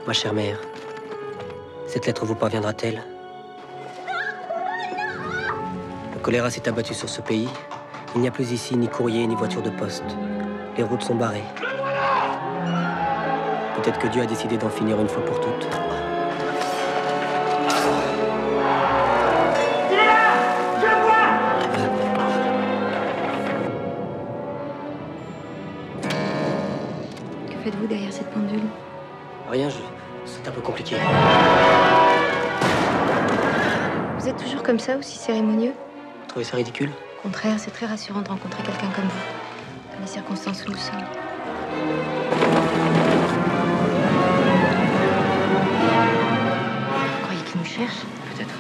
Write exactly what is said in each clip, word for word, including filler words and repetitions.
Ma chère mère, cette lettre vous parviendra-t-elle? Le choléra s'est abattu sur ce pays. Il n'y a plus ici ni courrier ni voiture de poste. Les routes sont barrées. Peut-être que Dieu a décidé d'en finir une fois pour toutes. Il est là! Je le vois! Que faites-vous derrière cette pendule? Rien, je... c'est un peu compliqué. Vous êtes toujours comme ça, aussi cérémonieux? Vous trouvez ça ridicule? Au contraire, c'est très rassurant de rencontrer quelqu'un comme vous, dans les circonstances où nous sommes. Vous croyez qu'il nous cherche? Peut-être.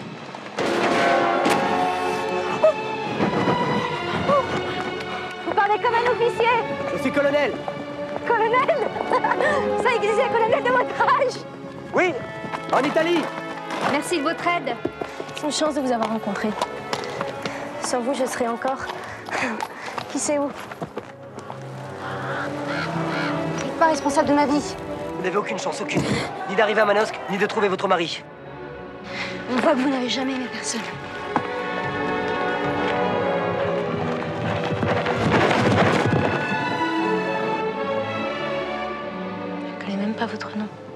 Vous parlez comme un officier! Je suis colonel! Colonel! Ça existe, un colonel de votre âge! Oui! En Italie! Merci de votre aide. C'est une chance de vous avoir rencontré. Sans vous, je serais encore... Qui sait où? Vous n'êtes pas responsable de ma vie. Vous n'avez aucune chance, aucune. Ni d'arriver à Manosque, ni de trouver votre mari. On voit que vous n'avez jamais aimé personne. Je ne connais même pas votre nom.